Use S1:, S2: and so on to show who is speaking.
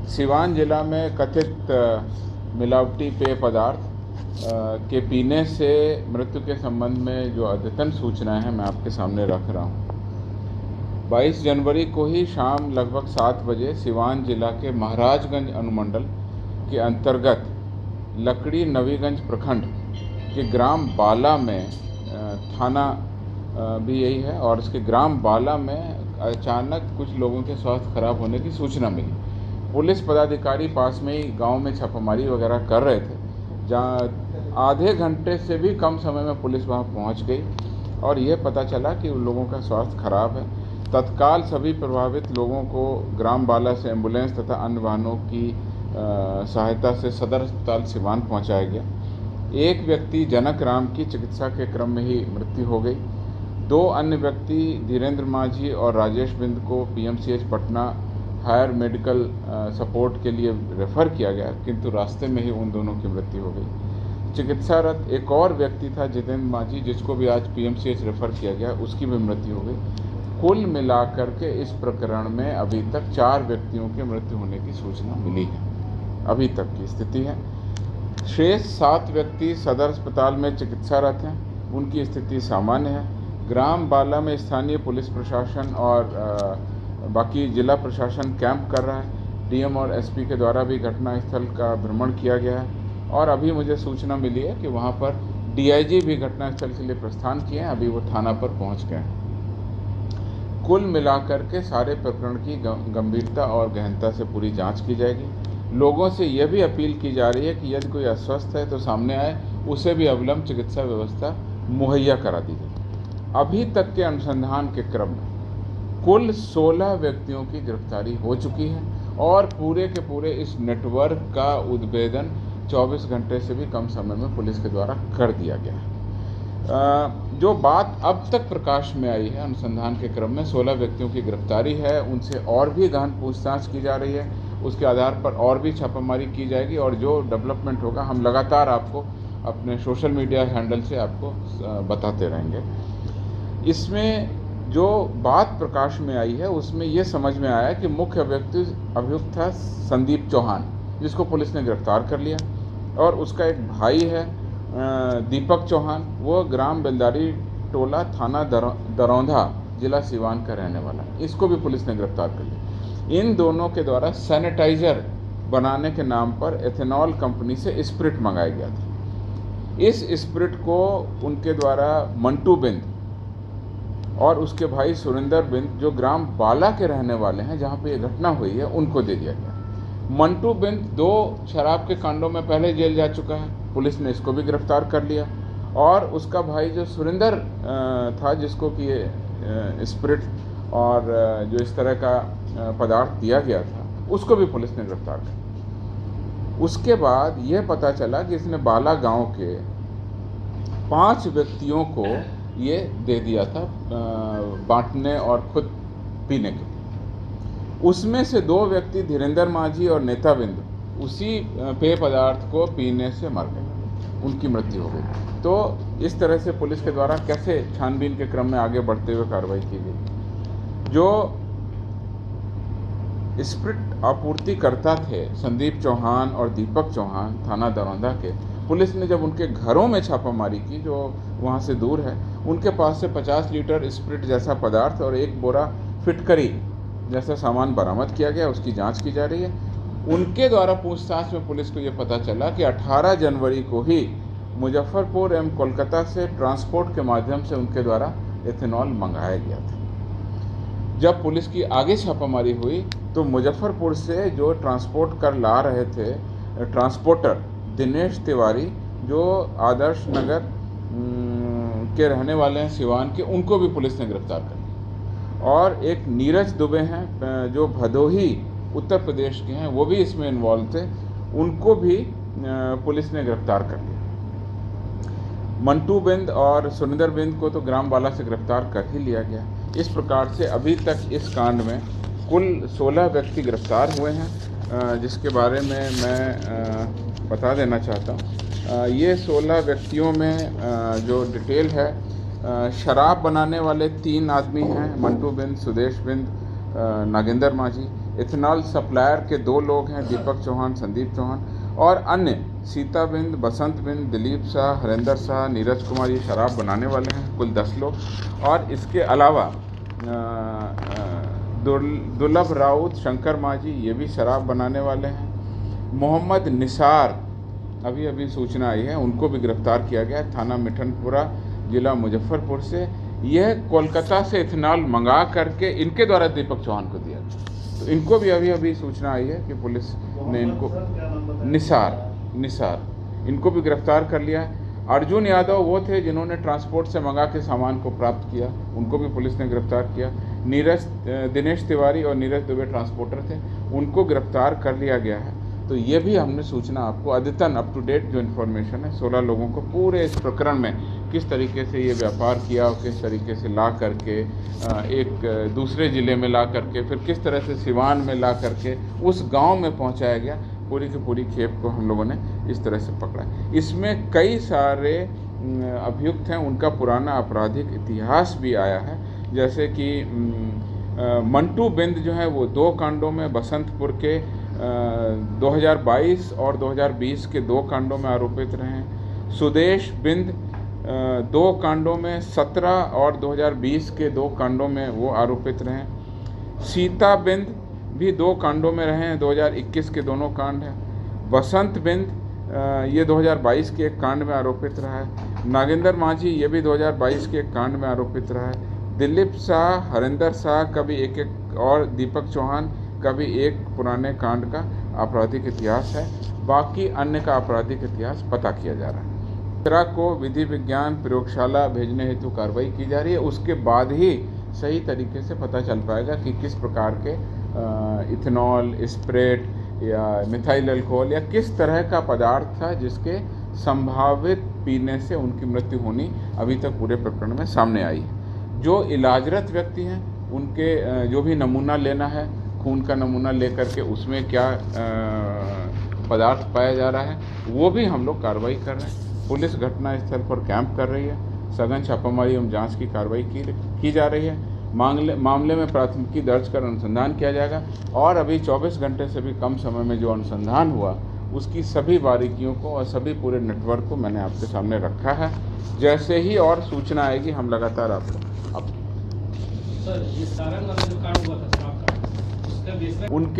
S1: सिवान जिला में कथित मिलावटी पेय पदार्थ के पीने से मृत्यु के संबंध में जो अद्यतन सूचनाएं हैं मैं आपके सामने रख रहा हूं। 22 जनवरी को ही शाम लगभग 7 बजे सिवान जिला के महाराजगंज अनुमंडल के अंतर्गत लकड़ी नवीगंज प्रखंड के ग्राम बाला में थाना भी यही है और इसके ग्राम बाला में अचानक कुछ लोगों के स्वास्थ्य खराब होने की सूचना मिली। पुलिस पदाधिकारी पास में ही गांव में छापामारी वगैरह कर रहे थे, जहाँ आधे घंटे से भी कम समय में पुलिस वहां पहुंच गई और यह पता चला कि उन लोगों का स्वास्थ्य खराब है। तत्काल सभी प्रभावित लोगों को ग्राम बाला से एम्बुलेंस तथा अन्य वाहनों की सहायता से सदर अस्पताल सिवान पहुंचाया गया। एक व्यक्ति जनक राम की चिकित्सा के क्रम में ही मृत्यु हो गई। 2 अन्य व्यक्ति धीरेन्द्र माझी और राजेश बिंद को PMCH Patna higher medical support के लिए रेफ़र किया गया, किंतु रास्ते में ही उन दोनों की मृत्यु हो गई। चिकित्सारत एक और व्यक्ति था जितेंद्र माझी, जिसको भी आज पीएमसीएच रेफ़र किया गया, उसकी भी मृत्यु हो गई। कुल मिलाकर के इस प्रकरण में अभी तक 4 व्यक्तियों की मृत्यु होने की सूचना मिली है, अभी तक की स्थिति है। शेष 7 व्यक्ति सदर अस्पताल में चिकित्सारत हैं, उनकी स्थिति सामान्य है। ग्राम बाला में स्थानीय पुलिस प्रशासन और बाकी जिला प्रशासन कैंप कर रहा है। डीएम और एसपी के द्वारा भी घटनास्थल का भ्रमण किया गया है और अभी मुझे सूचना मिली है कि वहां पर डीआईजी भी घटनास्थल के लिए प्रस्थान किए हैं, अभी वो थाना पर पहुंच गए हैं। कुल मिलाकर के सारे प्रकरण की गंभीरता और गहनता से पूरी जांच की जाएगी। लोगों से यह भी अपील की जा रही है कि यदि कोई अस्वस्थ है तो सामने आए, उसे भी अविलंब चिकित्सा व्यवस्था मुहैया करा दी जाए। अभी तक के अनुसंधान के क्रम में कुल 16 व्यक्तियों की गिरफ्तारी हो चुकी है और पूरे के पूरे इस नेटवर्क का उद्भेदन 24 घंटे से भी कम समय में पुलिस के द्वारा कर दिया गया है। जो बात अब तक प्रकाश में आई है अनुसंधान के क्रम में 16 व्यक्तियों की गिरफ्तारी है, उनसे और भी गहन पूछताछ की जा रही है, उसके आधार पर और भी छापामारी की जाएगी और जो डेवलपमेंट होगा हम लगातार आपको अपने सोशल मीडिया हैंडल से आपको बताते रहेंगे। इसमें जो बात प्रकाश में आई है उसमें ये समझ में आया कि मुख्य अभियुक्त था संदीप चौहान, जिसको पुलिस ने गिरफ्तार कर लिया, और उसका एक भाई है दीपक चौहान, वो ग्राम बेलदारी टोला थाना दरौंधा जिला सिवान का रहने वाला है, इसको भी पुलिस ने गिरफ्तार कर लिया। इन दोनों के द्वारा सैनिटाइजर बनाने के नाम पर एथेनॉल कंपनी से स्प्रिट मंगाया गया था। इस स्प्रिट को उनके द्वारा मंटू बिंद और उसके भाई सुरेंद्र बिंद, जो ग्राम बाला के रहने वाले हैं जहां पे ये घटना हुई है, उनको दे दिया गया। मंटू बिंद 2 शराब के कांडों में पहले जेल जा चुका है, पुलिस ने इसको भी गिरफ्तार कर लिया, और उसका भाई जो सुरेंद्र था, जिसको कि ये स्प्रिट और जो इस तरह का पदार्थ दिया गया था, उसको भी पुलिस ने गिरफ्तार कर लिया। उसके बाद यह पता चला कि इसने बाला गाँव के 5 व्यक्तियों को ये दे दिया था बांटने और खुद पीने के लिए। उसमें से 2 व्यक्ति धीरेन्द्र माझी और नेता बिंदु उसी पेय पदार्थ को पीने से मर गए, उनकी मृत्यु हो गई। तो इस तरह से पुलिस के द्वारा कैसे छानबीन के क्रम में आगे बढ़ते हुए कार्रवाई की गई। जो स्प्रिट आपूर्तिकर्ता थे संदीप चौहान और दीपक चौहान थाना दरौंधा के, पुलिस ने जब उनके घरों में छापामारी की, जो वहाँ से दूर है, उनके पास से 50 लीटर स्प्रिट जैसा पदार्थ और 1 बोरा फिटकरी जैसा सामान बरामद किया गया, उसकी जांच की जा रही है। उनके द्वारा पूछताछ में पुलिस को ये पता चला कि 18 जनवरी को ही मुजफ्फरपुर एवं कोलकाता से ट्रांसपोर्ट के माध्यम से उनके द्वारा एथेनॉल मंगाया गया था। जब पुलिस की आगे छापामारी हुई तो मुजफ्फरपुर से जो ट्रांसपोर्ट कर ला रहे थे ट्रांसपोर्टर दिनेश तिवारी, जो आदर्श नगर के रहने वाले हैं सिवान के, उनको भी पुलिस ने गिरफ्तार कर लिया। और एक नीरज दुबे हैं जो भदोही उत्तर प्रदेश के हैं, वो भी इसमें इन्वॉल्व थे, उनको भी पुलिस ने गिरफ्तार कर लिया। मंटू बिंद और सुरेंद्र बिंद को तो ग्राम बाला से गिरफ्तार कर ही लिया गया। इस प्रकार से अभी तक इस कांड में कुल 16 व्यक्ति गिरफ्तार हुए हैं, जिसके बारे में मैं बता देना चाहता हूँ। ये 16 व्यक्तियों में जो डिटेल है, शराब बनाने वाले 3 आदमी हैं, मंटू बिंद, सुदेश बिंद, नागेंद्र माझी। इथेनॉल सप्लायर के 2 लोग हैं, दीपक चौहान, संदीप चौहान, और अन्य सीताबिंद, बसंत बिंद, दिलीप शाह, हरेंद्र शाह, नीरज कुमार, ये शराब बनाने वाले हैं, कुल 10 लोग। और इसके अलावा दुर्लभ राउत, शंकर माझी, ये भी शराब बनाने वाले हैं। मोहम्मद निसार, अभी सूचना आई है, उनको भी गिरफ्तार किया गया, थाना मिठनपुरा, जिला मुजफ्फरपुर से। यह कोलकाता से इथेनॉल मंगा करके इनके द्वारा दीपक चौहान को दिया गया। तो इनको भी अभी सूचना आई है कि पुलिस ने इनको निसार इनको भी गिरफ्तार कर लिया है। अर्जुन यादव वो थे जिन्होंने ट्रांसपोर्ट से मंगा के सामान को प्राप्त किया, उनको भी पुलिस ने गिरफ्तार किया। दिनेश तिवारी और नीरज दुबे ट्रांसपोर्टर थे, उनको गिरफ्तार कर लिया गया है। तो ये भी हमने सूचना आपको अद्यतन अप टू डेट जो इन्फॉर्मेशन है, 16 लोगों को पूरे इस प्रकरण में किस तरीके से ये व्यापार किया और किस तरीके से ला करके एक दूसरे ज़िले में ला करके फिर किस तरह से सिवान में ला करके उस गांव में पहुंचाया गया, पूरी की पूरी खेप को हम लोगों ने इस तरह से पकड़ा। इसमें कई सारे अभियुक्त हैं, उनका पुराना आपराधिक इतिहास भी आया है, जैसे कि मंटू बिंद जो है वो 2 कांडों में बसंतपुर के 2022 और 2020 के 2 कांडों में आरोपित रहे हैं। सुदेश बिंद 2 कांडों में 17 और 2020 के 2 कांडों में वो आरोपित रहे हैं। सीता बिंद भी 2 कांडों में रहे हैं, 2021 के दोनों कांड हैं। बसंत बिंद ये 2022 के एक कांड में आरोपित रहा है। नागेंद्र माझी ये भी 2022 के एक कांड में आरोपित रहा है। दिलीप शाह, हरेंद्र शाह का भी एक और दीपक चौहान का भी एक पुराने कांड का आपराधिक इतिहास है। बाकी अन्य का आपराधिक इतिहास पता किया जा रहा है। तरह को विधि विज्ञान प्रयोगशाला भेजने हेतु कार्रवाई की जा रही है, उसके बाद ही सही तरीके से पता चल पाएगा कि किस प्रकार के इथेनॉल, स्प्रिट या मिथाइल अल्कोहल या किस तरह का पदार्थ था जिसके संभावित पीने से उनकी मृत्यु होनी अभी तक पूरे प्रकरण में सामने आई है। जो इलाजरत व्यक्ति हैं उनके जो भी नमूना लेना है, खून का नमूना लेकर के उसमें क्या पदार्थ पाया जा रहा है, वो भी हम लोग कार्रवाई कर रहे हैं। पुलिस घटनास्थल पर कैंप कर रही है, सघन छापामारी एवं जांच की कार्रवाई की जा रही है। मामले में प्राथमिकी दर्ज कर अनुसंधान किया जाएगा और अभी 24 घंटे से भी कम समय में जो अनुसंधान हुआ उसकी सभी बारीकियों को और सभी पूरे नेटवर्क को मैंने आपके सामने रखा है। जैसे ही और सूचना आएगी हम लगातार आपको
S2: सर, ये सारंग वाला जो कांड हुआ था, शराब का, उसका बेस में उनके